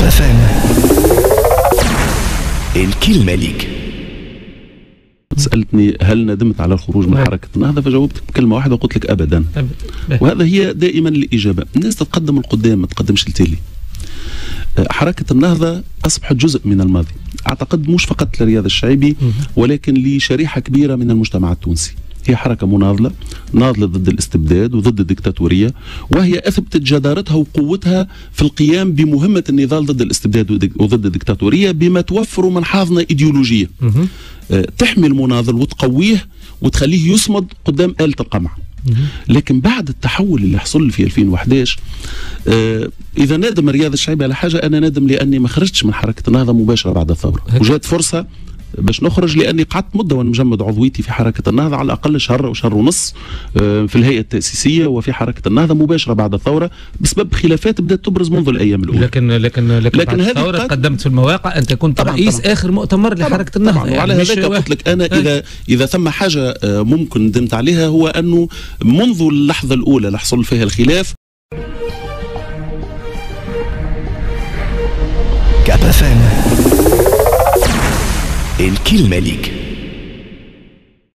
FM. الكلمة ليك. سألتني هل ندمت على الخروج من حركة النهضة، فجاوبتك بكلمة واحدة وقلت لك أبدا. وهذا هي دائما الإجابة، الناس تتقدم القدام ما تقدمش التالي. حركة النهضة أصبحت جزء من الماضي، أعتقد مش فقط لرياض الشعيبي ولكن لشريحة كبيرة من المجتمع التونسي. هي حركة مناضلة، ناضلة ضد الاستبداد وضد الدكتاتورية، وهي أثبتت جدارتها وقوتها في القيام بمهمة النضال ضد الاستبداد وضد الدكتاتورية بما توفر من حاضنة إيديولوجية تحمي المناضل وتقويه وتخليه يصمد قدام آلة القمع. لكن بعد التحول اللي حصل في 2011 إذا نادم رياض الشعيبي على حاجة، أنا نادم لأني ما خرجتش من حركة النهضة مباشرة بعد الثورة، وجات فرصة باش نخرج لاني قعدت مده وانا مجمد عضويتي في حركه النهضه على الاقل شهر او شهر ونص في الهيئه التاسيسيه وفي حركه النهضه مباشره بعد الثوره بسبب خلافات بدات تبرز منذ الايام الاولى. لكن بعد الثوره قدمت في المواقع، انت كنت رئيس اخر مؤتمر لحركه النهضه. طبعا. وعلى هذاك قلت لك انا اذا ثم حاجه ممكن ندمت عليها هو انه منذ اللحظه الاولى اللي حصل فيها الخلاف. كاب FM. الكلمة ليك.